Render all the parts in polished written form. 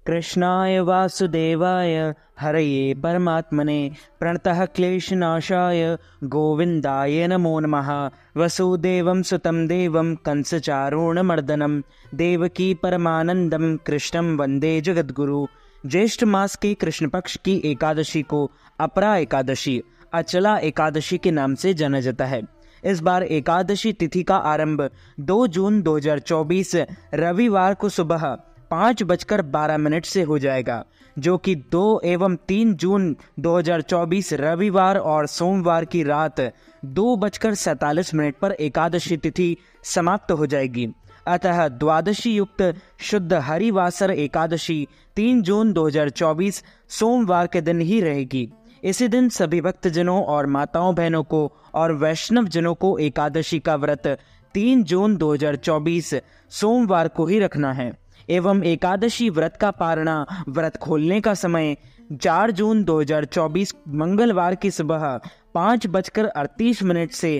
कृष्णाय वासुदेवाय हरये परमात्मने प्रणतः क्लेशनाशाय गोविन्दाय नमो नमः। वसुदेवं सुतं देवं कंसचारूणमर्दनं देवकी परमानंदम कृष्णं वंदे जगद्गुरु। ज्येष्ठ मास की कृष्ण पक्ष की एकादशी को अपरा एकादशी, अचला एकादशी के नाम से जाना जाता है। इस बार एकादशी तिथि का आरंभ 2 जून 2024 रविवार को सुबह 5:12 से हो जाएगा, जो कि 2 एवं 3 जून 2024 रविवार और सोमवार की रात 2:47 पर एकादशी तिथि समाप्त हो जाएगी। अतः द्वादशी युक्त शुद्ध हरिवासर एकादशी 3 जून 2024 सोमवार के दिन ही रहेगी। इसी दिन सभी भक्तजनों और माताओं बहनों को और वैष्णव जनों को एकादशी का व्रत 3 जून 2024 सोमवार को ही रखना है एवं एकादशी व्रत का पारणा व्रत खोलने का समय 4 जून 2024 मंगलवार की सुबह 5:38 से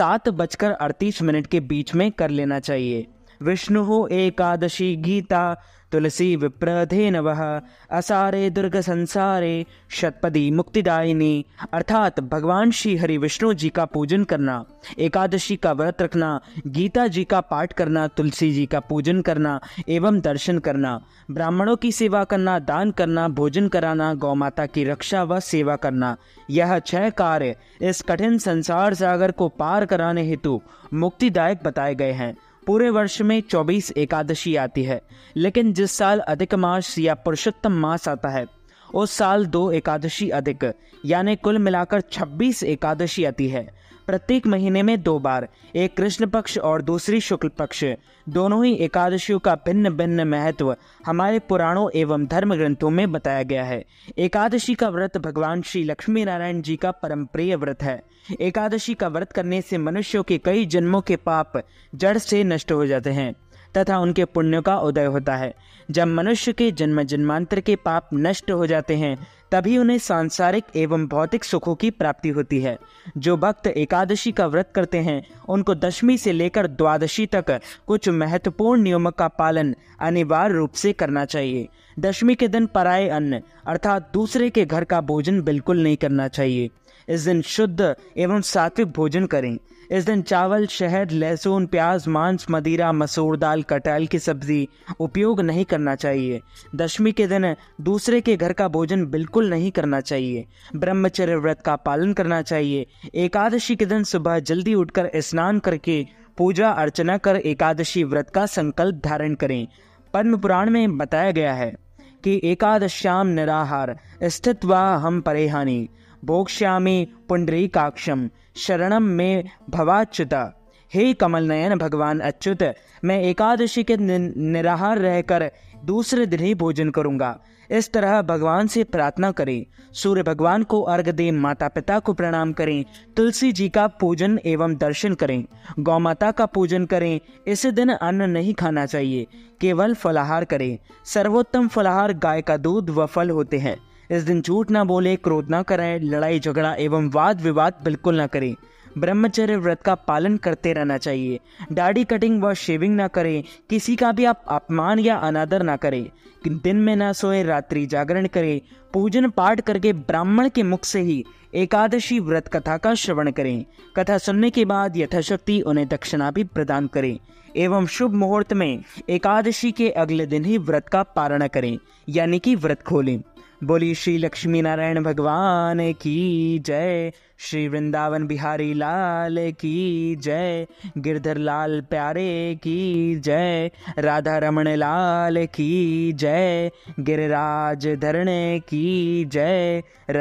7:38 के बीच में कर लेना चाहिए। विष्णु एकादशी गीता तुलसी विप्रधे नवः असारे दुर्ग संसारे शतपदी मुक्तिदायिनी। अर्थात भगवान श्री हरि विष्णु जी का पूजन करना, एकादशी का व्रत रखना, गीता जी का पाठ करना, तुलसी जी का पूजन करना एवं दर्शन करना, ब्राह्मणों की सेवा करना, दान करना, भोजन कराना, गौ माता की रक्षा व सेवा करना, यह 6 कार्य इस कठिन संसार सागर को पार कराने हेतु मुक्तिदायक बताए गए हैं। पूरे वर्ष में 24 एकादशी आती है, लेकिन जिस साल अधिक मास या पुरुषोत्तम मास आता है उस साल 2 एकादशी अधिक यानी कुल मिलाकर 26 एकादशी आती है। प्रत्येक महीने में 2 बार, एक कृष्ण पक्ष और दूसरी शुक्ल पक्ष, दोनों ही एकादशियों का भिन्न भिन्न महत्व हमारे पुराणों एवं धर्म ग्रंथों में बताया गया है। एकादशी का व्रत भगवान श्री लक्ष्मी नारायण जी का परम प्रिय व्रत है। एकादशी का व्रत करने से मनुष्यों के कई जन्मों के पाप जड़ से नष्ट हो जाते हैं तथा उनके पुण्यों का उदय होता है। जब मनुष्य के जन्म जन्मांतर के पाप नष्ट हो जाते हैं तभी उन्हें सांसारिक एवं भौतिक सुखों की प्राप्ति होती है। जो भक्त एकादशी का व्रत करते हैं उनको दशमी से लेकर द्वादशी तक कुछ महत्वपूर्ण नियमों का पालन अनिवार्य रूप से करना चाहिए। दशमी के दिन पराये अन्न अर्थात दूसरे के घर का भोजन बिल्कुल नहीं करना चाहिए। इस दिन शुद्ध एवं सात्विक भोजन करें। इस दिन चावल, शहद, लहसुन, प्याज, मांस, मदिरा, मसूर दाल, कटहल की सब्जी उपयोग नहीं करना चाहिए। दशमी के दिन दूसरे के घर का भोजन बिल्कुल नहीं करना चाहिए। ब्रह्मचर्य व्रत का पालन करना चाहिए। एकादशी के दिन सुबह जल्दी उठकर स्नान करके पूजा अर्चना कर एकादशी व्रत का संकल्प धारण करें। पद्म पुराण में बताया गया है कि एकादश्याम निराहार स्थित्वा हम परेहानि भोक्ष्यामि पुंडरीकाक्षम शरणम में भवाच्युता। हे कमल नयन भगवान अच्युत, मैं एकादशी के निराहार रहकर दूसरे दिन ही भोजन करूंगा। इस तरह भगवान से प्रार्थना करें। सूर्य भगवान को अर्घ्य दें, माता पिता को प्रणाम करें, तुलसी जी का पूजन एवं दर्शन करें, गौ माता का पूजन करें। इस दिन अन्न नहीं खाना चाहिए, केवल फलाहार करें। सर्वोत्तम फलाहार गाय का दूध व फल होते हैं। इस दिन झूठ ना बोले, क्रोध ना करें, लड़ाई झगड़ा एवं वाद विवाद बिल्कुल ना करें। ब्रह्मचर्य व्रत का पालन करते रहना चाहिए। दाढ़ी कटिंग व शेविंग ना करें। किसी का भी आप अपमान या अनादर ना करें। दिन में ना सोए, रात्रि जागरण करें। पूजन पाठ करके ब्राह्मण के मुख से ही एकादशी व्रत कथा का श्रवण करें। कथा सुनने के बाद यथाशक्ति उन्हें दक्षिणा भी प्रदान करें एवं शुभ मुहूर्त में एकादशी के अगले दिन ही व्रत का पारण करें, यानी कि व्रत खोलें। बोली श्री लक्ष्मी नारायण भगवान की जय। श्री वृंदावन बिहारी लाल की जय। गिरधर लाल प्यारे की जय। राधा रमण लाल की जय। गिरिराज धरणे की जय।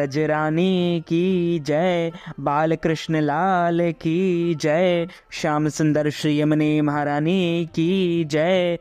रजरानी की जय। बाल कृष्ण लाल की जय। श्याम सुंदर श्री यमुने महारानी की जय।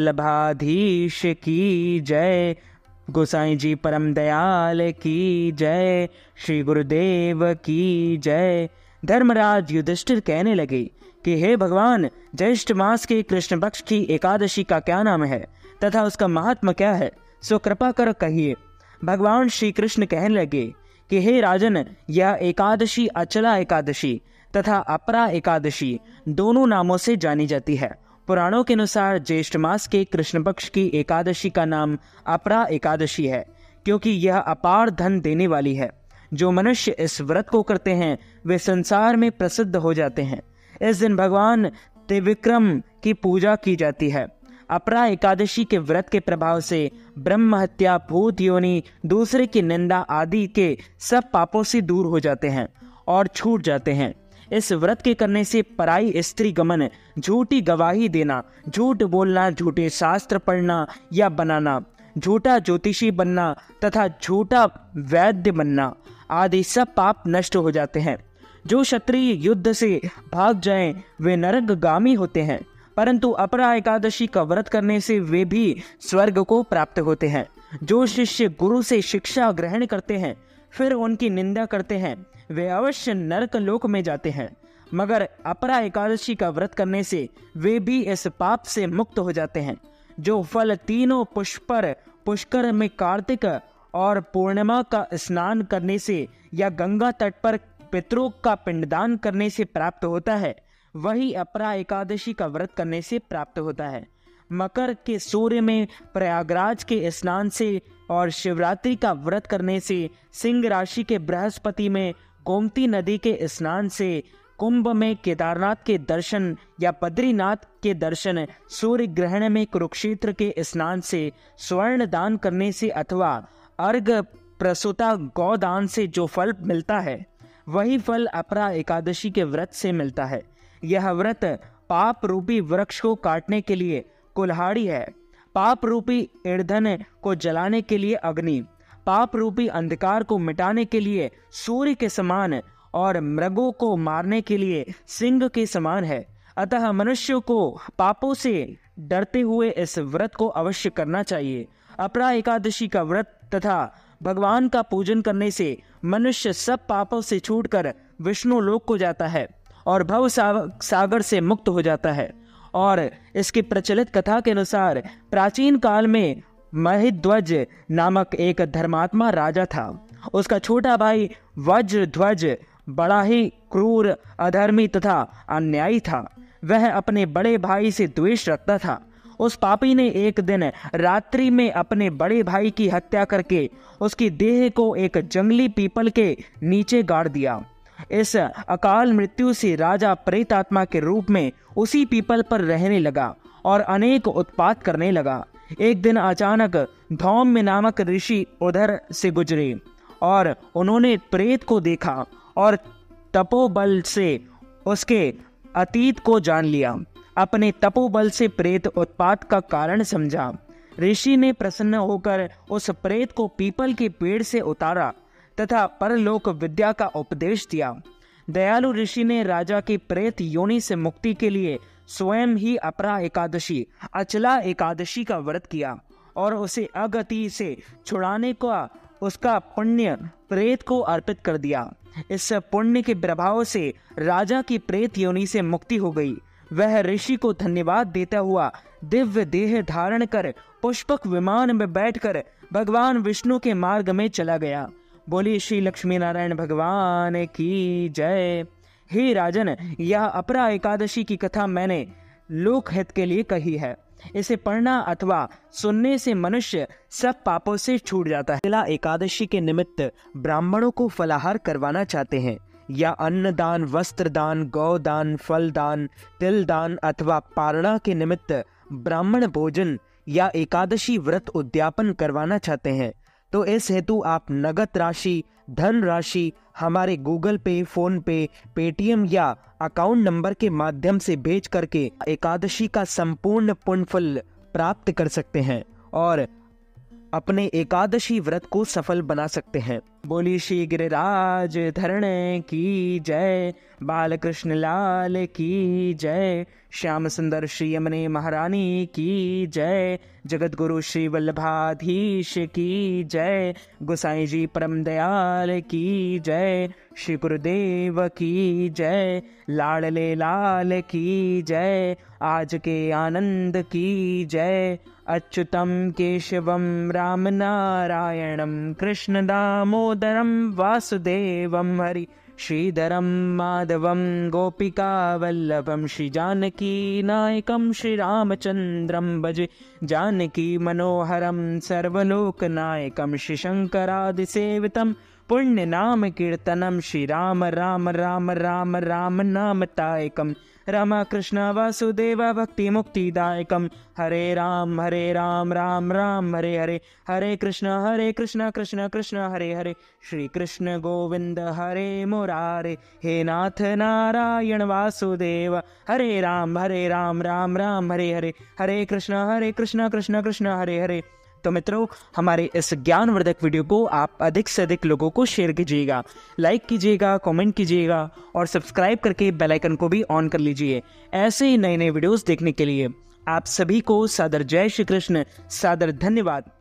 वल्लभाधीश की जय। गोसाई जी परम दयाल की जय। श्री गुरुदेव की जय। धर्मराज युधिष्ठिर कहने लगे कि हे भगवान, ज्येष्ठ मास के कृष्ण पक्ष की एकादशी का क्या नाम है तथा उसका महात्मा क्या है, सो कृपा कर कहिए। भगवान श्री कृष्ण कहने लगे कि हे राजन, यह एकादशी अचला एकादशी तथा अपरा एकादशी दोनों नामों से जानी जाती है। पुराणों के अनुसार ज्येष्ठ मास के कृष्ण पक्ष की एकादशी का नाम अपरा एकादशी है, क्योंकि यह अपार धन देने वाली है। जो मनुष्य इस व्रत को करते हैं वे संसार में प्रसिद्ध हो जाते हैं। इस दिन भगवान त्रिविक्रम की पूजा की जाती है। अपरा एकादशी के व्रत के प्रभाव से ब्रह्म हत्या, भूत योनि, दूसरे की निंदा आदि के सब पापों से दूर हो जाते हैं और छूट जाते हैं। इस व्रत के करने से पराई स्त्री गमन, झूठी गवाही देना, झूठ बोलना, झूठे शास्त्र पढ़ना या बनाना, झूठा ज्योतिषी बनना तथा झूठा वैद्य बनना आदि सब पाप नष्ट हो जाते हैं। जो क्षत्रिय युद्ध से भाग जाएं वे नरकगामी होते हैं, परंतु अपरा एकादशी का व्रत करने से वे भी स्वर्ग को प्राप्त होते हैं। जो शिष्य गुरु से शिक्षा ग्रहण करते हैं फिर उनकी निंदा करते हैं वे अवश्य नरक लोक में जाते हैं, मगर अपरा एकादशी का व्रत करने से वे भी इस पाप से मुक्त हो जाते हैं। जो फल तीनों पुष्कर में कार्तिक और पूर्णिमा का स्नान करने से या गंगा तट पर पितरों का पिंडदान करने से प्राप्त होता है, वही अपरा एकादशी का व्रत करने से प्राप्त होता है। मकर के सूर्य में प्रयागराज के स्नान से और शिवरात्रि का व्रत करने से, सिंह राशि के बृहस्पति में गोमती नदी के स्नान से, कुंभ में केदारनाथ के दर्शन या बद्रीनाथ के दर्शन, सूर्य ग्रहण में कुरुक्षेत्र के स्नान से, स्वर्ण दान करने से अथवा अर्घ प्रसूता गौदान से जो फल मिलता है वही फल अपरा एकादशी के व्रत से मिलता है। यह व्रत पाप रूपी वृक्ष को काटने के लिए कुल्हाड़ी है, पाप रूपी ईंधन को जलाने के लिए अग्नि, पाप रूपी अंधकार को मिटाने के लिए सूर्य के समान और मृगों को मारने के लिए सिंह के समान है। अतः मनुष्यों को पापों से डरते हुए इस व्रत को अवश्य करना चाहिए। अपरा एकादशी का व्रत तथा भगवान का पूजन करने से मनुष्य सब पापों से छूटकर विष्णु लोक को जाता है और भव सागर से मुक्त हो जाता है। और इसकी प्रचलित कथा के अनुसार प्राचीन काल में महिध्वज नामक एक धर्मात्मा राजा था। उसका छोटा भाई वज्रध्वज बड़ा ही क्रूर, अधर्मी तथा अन्यायी था। वह अपने बड़े भाई से द्वेष रखता था। उस पापी ने एक दिन रात्रि में अपने बड़े भाई की हत्या करके उसकी देह को एक जंगली पीपल के नीचे गाड़ दिया। इस अकाल मृत्यु से राजा प्रेतात्मा के रूप में उसी पीपल पर रहने लगा और अनेक उत्पात करने लगा। एक दिन अचानक धौम्य नामक ऋषि उधर से गुजरे और उन्होंने प्रेत को देखा और तपोबल से उसके अतीत को जान लिया। अपने तपोबल से प्रेत उत्पात का कारण समझा। ऋषि ने प्रसन्न होकर उस प्रेत को पीपल के पेड़ से उतारा तथा परलोक विद्या का उपदेश दिया। दयालु ऋषि ने राजा की प्रेत योनि से मुक्ति के लिए स्वयं ही अपरा एकादशी, अचला एकादशी का व्रत किया और उसे अगति से छुड़ाने का उसका पुण्य प्रेत को अर्पित कर दिया। इस पुण्य के प्रभाव से राजा की प्रेत योनि से मुक्ति हो गई। वह ऋषि को धन्यवाद देता हुआ दिव्य देह धारण कर पुष्पक विमान में बैठकर भगवान विष्णु के मार्ग में चला गया। बोली श्री लक्ष्मी नारायण भगवान की जय। हे राजन, यह अपरा एकादशी की कथा मैंने लोक हित के लिए कही है। इसे पढ़ना अथवा सुनने से मनुष्य सब पापों से छूट जाता है। अचला एकादशी के निमित्त ब्राह्मणों को फलाहार करवाना चाहते हैं या अन्नदान, वस्त्रदान, गौदान, फलदान, तिलदान अथवा पारणा के निमित्त ब्राह्मण भोजन या एकादशी व्रत उद्यापन करवाना चाहते हैं तो इस हेतु आप नगद राशि, धन राशि हमारे गूगल पे, फोन पे, पेटीएम या अकाउंट नंबर के माध्यम से भेज करके एकादशी का संपूर्ण पुण्य फल प्राप्त कर सकते हैं और अपने एकादशी व्रत को सफल बना सकते हैं। बोली श्री गिरिराज धरण की जय, बालकृष्ण लाल की जय, श्याम सुंदर श्री यमुने महारानी की जय, जगत गुरु श्री वल्लभाधीश की जय, गोसाई जी परम दयाल की जय, श्री गुरुदेव की जय, लाडले लाल की जय, आज के आनंद की जय। अच्युतम केशवम राम नारायणम कृष्ण दामोदरम वासुदेवम हरि श्रीधरं माधवं गोपिकावल्लभं श्रीजानकीनायकं श्रीरामचन्द्रं भजे जानकी मनोहरं सर्वलोकनायकं श्रीशङ्करादिसेवितं पुण्यनाम कीर्तनं श्रीराम राम राम राम राम नामतायकं रामकृष्ण वासुदेव भक्ति मुक्तिदायकं हरे राम राम राम हरे हरे हरे कृष्ण कृष्ण कृष्ण हरे हरे श्री कृष्ण गोविंद हरे मुरारे हे नाथ नारायण वासुदेव हरे राम राम राम हरे हरे हरे कृष्ण कृष्ण कृष्ण हरे हरे। तो मित्रों, हमारे इस ज्ञानवर्धक वीडियो को आप अधिक से अधिक लोगों को शेयर कीजिएगा, लाइक कीजिएगा, कमेंट कीजिएगा और सब्सक्राइब करके बेल आइकन को भी ऑन कर लीजिए ऐसे ही नए नए वीडियोस देखने के लिए। आप सभी को सादर जय श्री कृष्ण, सादर धन्यवाद।